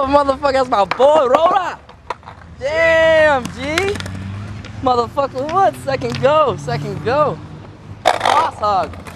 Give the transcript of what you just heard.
go, motherfucker. That's my boy, Rolla. Damn, G. Motherfucker, what? Second go. Cross hog.